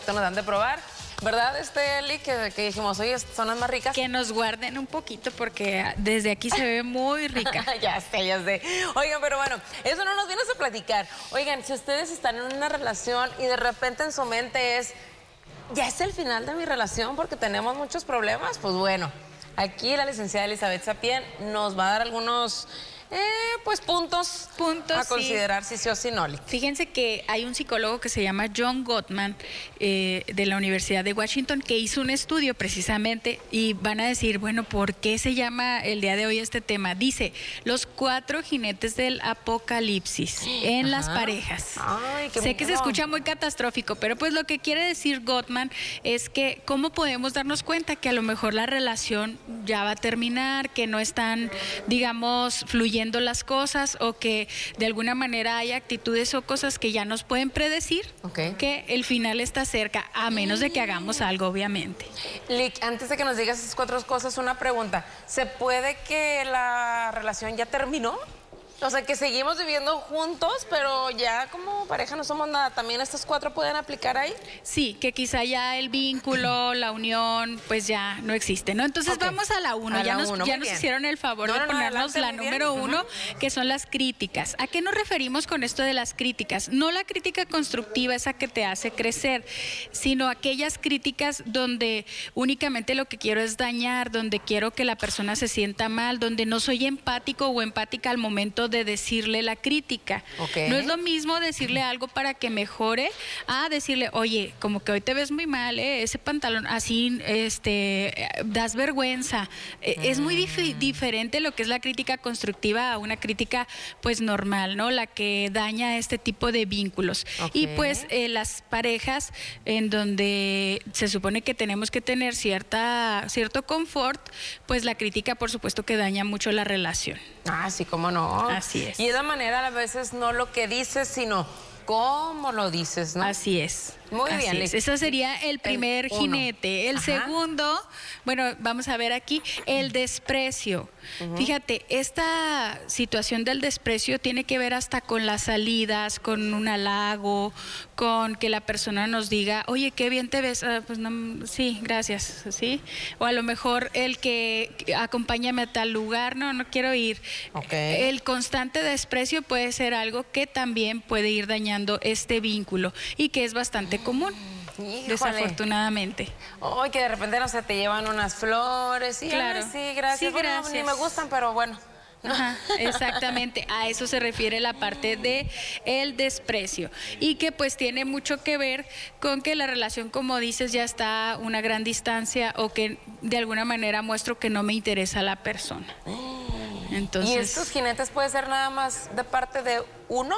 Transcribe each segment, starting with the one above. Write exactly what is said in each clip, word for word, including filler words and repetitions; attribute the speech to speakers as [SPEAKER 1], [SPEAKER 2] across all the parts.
[SPEAKER 1] nos dan de probar. ¿Verdad, este, Eli? Que, que dijimos, oye, son las más ricas.
[SPEAKER 2] Que nos guarden un poquito porque desde aquí se ve muy rica.
[SPEAKER 1] Ya sé, ya sé. Oigan, pero bueno, eso no nos vienes a platicar. Oigan, si ustedes están en una relación y de repente en su mente es, ya es el final de mi relación porque tenemos muchos problemas, pues bueno, aquí la licenciada Elizabeth Sapien nos va a dar algunos... Eh, pues puntos,
[SPEAKER 2] puntos
[SPEAKER 1] a considerar
[SPEAKER 2] sí.
[SPEAKER 1] si sí o si no.
[SPEAKER 2] Fíjense que hay un psicólogo que se llama John Gottman eh, de la Universidad de Washington que hizo un estudio precisamente y van a decir, bueno, ¿por qué se llama el día de hoy este tema? Dice, los cuatro jinetes del apocalipsis en Ajá. las parejas.
[SPEAKER 1] Ay, qué
[SPEAKER 2] sé miedo. Que se escucha muy catastrófico, pero pues lo que quiere decir Gottman es que cómo podemos darnos cuenta que a lo mejor la relación ya va a terminar, que no están, digamos, fluyendo las cosas o que de alguna manera hay actitudes o cosas que ya nos pueden predecir okay. que el final está cerca, a menos de que hagamos algo, obviamente.
[SPEAKER 1] Lick, antes de que nos digas esas cuatro cosas, una pregunta. ¿Se puede que la relación ya terminó? O sea, que seguimos viviendo juntos, pero ya como pareja no somos nada. ¿También estas cuatro pueden aplicar ahí?
[SPEAKER 2] Sí, que quizá ya el vínculo, la unión, pues ya no existe, ¿no? Entonces okay. vamos a la uno. A ya la nos, uno. Ya nos hicieron el favor no, de no, ponernos no, la número bien. uno, uh-huh. que son las críticas. ¿A qué nos referimos con esto de las críticas? No la crítica constructiva, esa que te hace crecer, sino aquellas críticas donde únicamente lo que quiero es dañar, donde quiero que la persona se sienta mal, donde no soy empático o empática al momento de decirle la crítica. Okay. No es lo mismo decirle algo para que mejore a decirle, oye, como que hoy te ves muy mal, ¿eh? Ese pantalón así, este, das vergüenza. Mm. Es muy dif- diferente lo que es la crítica constructiva a una crítica pues normal, ¿no? La que daña este tipo de vínculos. Okay. Y pues eh, las parejas en donde se supone que tenemos que tener cierta, cierto confort, pues la crítica por supuesto que daña mucho la relación.
[SPEAKER 1] Ah, sí, cómo no.
[SPEAKER 2] Así es.
[SPEAKER 1] Y de la manera a veces no lo que dices, sino cómo lo dices, ¿no?
[SPEAKER 2] Así es.
[SPEAKER 1] Muy
[SPEAKER 2] Así
[SPEAKER 1] bien.
[SPEAKER 2] Es. Ese sería el primer el jinete. El Ajá. segundo, bueno, vamos a ver aquí, el desprecio. Uh-huh. Fíjate, esta situación del desprecio tiene que ver hasta con las salidas, con un halago, con que la persona nos diga, oye, qué bien te ves. Ah, pues no, sí, gracias, ¿sí? O a lo mejor el que acompáñame a tal lugar, no, no quiero ir.
[SPEAKER 1] Okay.
[SPEAKER 2] El constante desprecio puede ser algo que también puede ir dañando este vínculo y que es bastante común. Híjole. Desafortunadamente.
[SPEAKER 1] Ay, que de repente no sé, te llevan unas flores y
[SPEAKER 2] claro.
[SPEAKER 1] ay, sí, gracias.
[SPEAKER 2] Sí,
[SPEAKER 1] bueno,
[SPEAKER 2] gracias.
[SPEAKER 1] Ni me gustan, pero bueno.
[SPEAKER 2] No. Ajá, exactamente, a eso se refiere la parte de el desprecio y que pues tiene mucho que ver con que la relación, como dices, ya está a una gran distancia o que de alguna manera muestro que no me interesa la persona. Entonces,
[SPEAKER 1] ¿y estos jinetes puede ser nada más de parte de uno?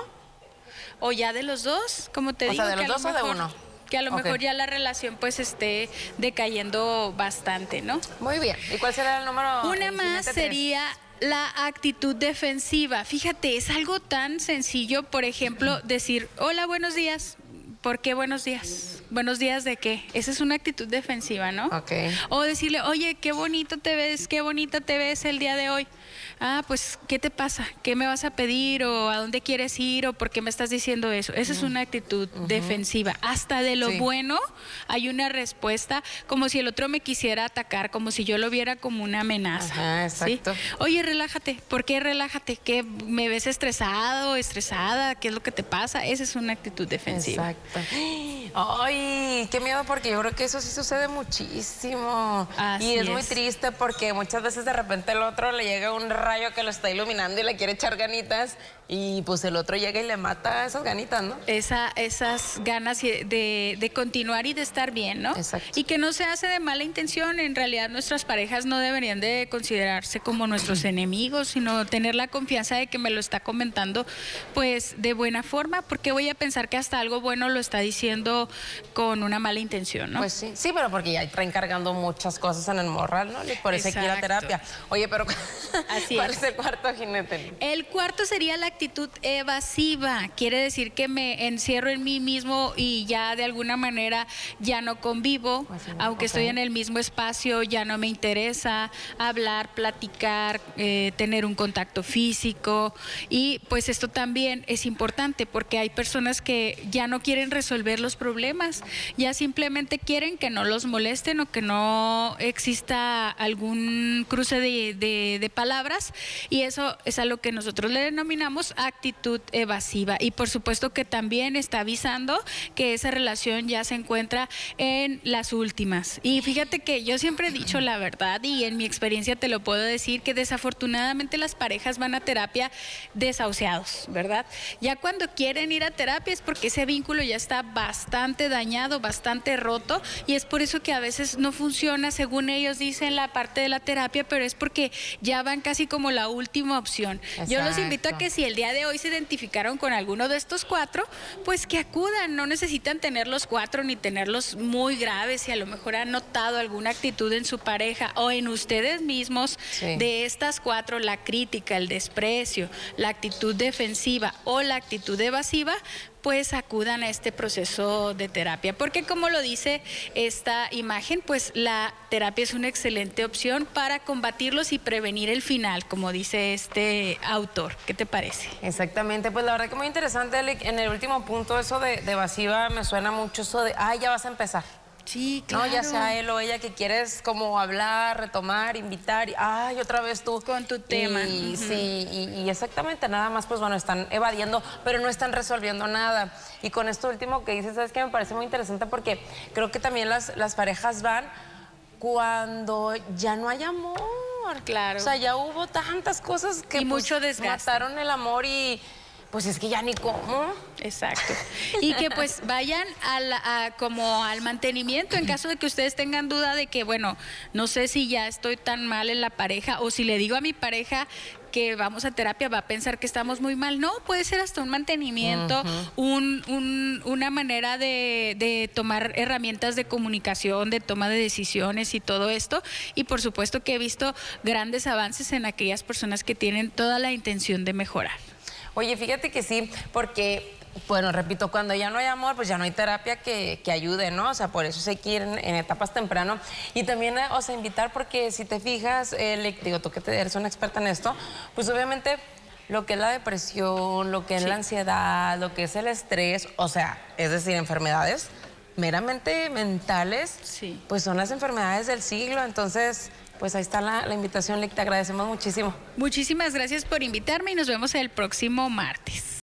[SPEAKER 2] O ya de los dos, como te
[SPEAKER 1] o
[SPEAKER 2] digo.
[SPEAKER 1] O sea, de los dos
[SPEAKER 2] mejor,
[SPEAKER 1] o de uno.
[SPEAKER 2] Que a lo
[SPEAKER 1] okay.
[SPEAKER 2] mejor ya la relación pues esté decayendo bastante, ¿no?
[SPEAKER 1] Muy bien. ¿Y cuál será el número?
[SPEAKER 2] Una más sería la actitud defensiva. Fíjate, es algo tan sencillo, por ejemplo, decir, hola, buenos días. ¿Por qué buenos días? ¿Buenos días de qué? Esa es una actitud defensiva, ¿no?
[SPEAKER 1] Okay.
[SPEAKER 2] O decirle, oye, qué bonito te ves, qué bonita te ves el día de hoy. Ah, pues, ¿qué te pasa? ¿Qué me vas a pedir? ¿O a dónde quieres ir? ¿O por qué me estás diciendo eso? Esa es una actitud uh-huh. defensiva. Hasta de lo sí. bueno hay una respuesta, como si el otro me quisiera atacar, como si yo lo viera como una amenaza.
[SPEAKER 1] Ajá, exacto.
[SPEAKER 2] ¿Sí? Oye, relájate. ¿Por qué relájate? ¿Qué me ves estresado, estresada? ¿Qué es lo que te pasa? Esa es una actitud defensiva.
[SPEAKER 1] Exacto. Ay, qué miedo, porque yo creo que eso sí sucede muchísimo.
[SPEAKER 2] Así
[SPEAKER 1] y es,
[SPEAKER 2] es
[SPEAKER 1] muy triste porque muchas veces de repente el otro le llega un rayo que lo está iluminando y le quiere echar ganitas y pues el otro llega y le mata esas ganitas, ¿no?
[SPEAKER 2] Esa, esas ganas de, de continuar y de estar bien, ¿no?
[SPEAKER 1] Exacto.
[SPEAKER 2] Y que no se hace de mala intención. En realidad nuestras parejas no deberían de considerarse como nuestros enemigos, sino tener la confianza de que me lo está comentando pues de buena forma, porque voy a pensar que hasta algo bueno lo está diciendo con una mala intención, ¿no?
[SPEAKER 1] Pues sí, sí, pero porque ya traen cargando muchas cosas en el morral, ¿no? Por eso aquí la terapia. Oye, pero
[SPEAKER 2] Así
[SPEAKER 1] ¿cuál
[SPEAKER 2] es.
[SPEAKER 1] es el cuarto jinete?
[SPEAKER 2] El cuarto sería la actitud evasiva. Quiere decir que me encierro en mí mismo y ya de alguna manera ya no convivo, pues sí, aunque okay. estoy en el mismo espacio, ya no me interesa hablar, platicar, eh, tener un contacto físico. Y pues esto también es importante porque hay personas que ya no quieren resolver los problemas problemas, ya simplemente quieren que no los molesten o que no exista algún cruce de, de, de palabras, y eso es a lo que nosotros le denominamos actitud evasiva. Y por supuesto que también está avisando que esa relación ya se encuentra en las últimas. Y fíjate que yo siempre he dicho la verdad, y en mi experiencia te lo puedo decir, que desafortunadamente las parejas van a terapia desahuciados, ¿verdad? Ya cuando quieren ir a terapia es porque ese vínculo ya está bastante dañado, bastante roto, y es por eso que a veces no funciona, según ellos dicen, la parte de la terapia, pero es porque ya van casi como la última opción. Exacto. Yo los invito a que si el día de hoy se identificaron con alguno de estos cuatro, pues que acudan, no necesitan tener los cuatro ni tenerlos muy graves. Si a lo mejor han notado alguna actitud en su pareja o en ustedes mismos, sí, de estas cuatro, la crítica, el desprecio, la actitud defensiva o la actitud evasiva, pues acudan a este proceso de terapia, porque como lo dice esta imagen, pues la terapia es una excelente opción para combatirlos y prevenir el final, como dice este autor. ¿Qué te parece?
[SPEAKER 1] Exactamente, pues la verdad que muy interesante, en el último punto, eso de, de evasiva, me suena mucho eso de, ay, ya vas a empezar.
[SPEAKER 2] Sí, claro.
[SPEAKER 1] No, ya sea él o ella que quieres como hablar, retomar, invitar, y ay, otra vez tú.
[SPEAKER 2] Con tu tema.
[SPEAKER 1] Y,
[SPEAKER 2] uh-huh.
[SPEAKER 1] Sí, y, y exactamente, nada más, pues bueno, están evadiendo, pero no están resolviendo nada. Y con esto último que dices, ¿sabes qué? Me parece muy interesante porque creo que también las, las parejas van cuando ya no hay amor.
[SPEAKER 2] Claro.
[SPEAKER 1] O sea, ya hubo tantas cosas que
[SPEAKER 2] y
[SPEAKER 1] pues,
[SPEAKER 2] mucho desgaste.
[SPEAKER 1] Mataron el amor y... Pues es que ya ni cómo.
[SPEAKER 2] Exacto. Y que pues vayan a la, a, como al mantenimiento en caso de que ustedes tengan duda de que, bueno, no sé si ya estoy tan mal en la pareja, o si le digo a mi pareja que vamos a terapia, va a pensar que estamos muy mal. No, puede ser hasta un mantenimiento, uh-huh. un, un, una manera de, de tomar herramientas de comunicación, de toma de decisiones y todo esto. Y por supuesto que he visto grandes avances en aquellas personas que tienen toda la intención de mejorar.
[SPEAKER 1] Oye, fíjate que sí, porque, bueno, repito, cuando ya no hay amor, pues ya no hay terapia que, que ayude, ¿no? O sea, por eso hay que ir en, en etapas temprano. Y también, o sea, invitar, porque si te fijas, eh, digo, tú que te eres una experta en esto, pues obviamente lo que es la depresión, lo que es sí. la ansiedad, lo que es el estrés, o sea, es decir, enfermedades meramente mentales, sí. pues son las enfermedades del siglo, entonces... Pues ahí está la, la invitación, Lic, te agradecemos muchísimo.
[SPEAKER 2] Muchísimas gracias por invitarme y nos vemos el próximo martes.